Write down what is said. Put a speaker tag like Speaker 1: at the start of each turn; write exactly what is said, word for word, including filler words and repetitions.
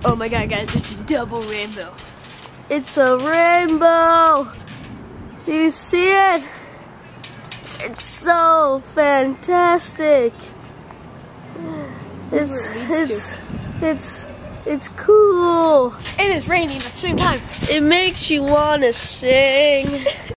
Speaker 1: Oh my god, guys, it's a double rainbow.
Speaker 2: It's a rainbow. Do you see it? It's so fantastic. It's
Speaker 1: It
Speaker 2: it's it's it's cool.
Speaker 1: And it's raining at the same time.
Speaker 2: It makes you want to sing.